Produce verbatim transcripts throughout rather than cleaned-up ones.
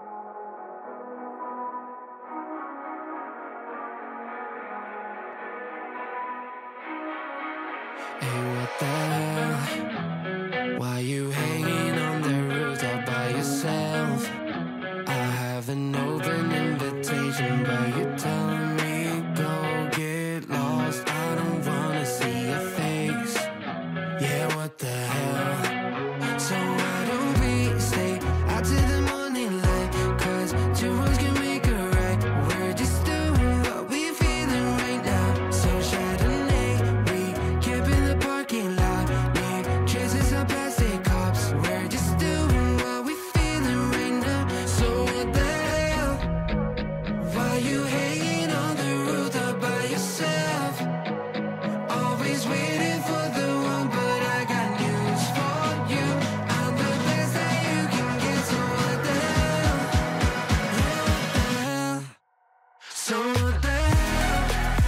Hey, what the hell? Why you hanging on the rooftop by yourself? I have an open invitation, but you're telling me go get lost. I don't wanna see your face. Yeah, what the hell? So why don't we stay out till the morning light? Cause two wrongs can make a right. We're just doing what we're feeling right now. So Chardonnay, we camp in the parking lot. Leave traces of plastic cups. We're just doing what we're feeling right now. So what the hell? Why you hanging on the rooftop by yourself? Always waiting for the one, but I got news for you. I'm the best that you can get. So what the hell? Yeah, what the hell? So what the hell?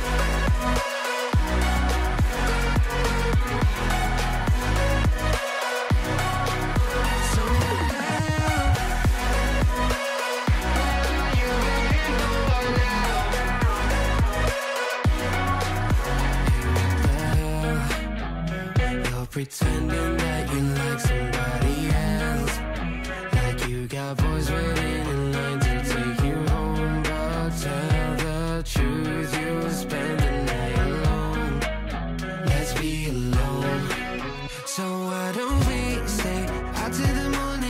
So what the hell? You waiting for now? You're pretending that you like somebody else, like you got boys waiting in line to take you home. But tell the truth, you'll spend the night alone. Let's be alone. So why don't we stay out till the morning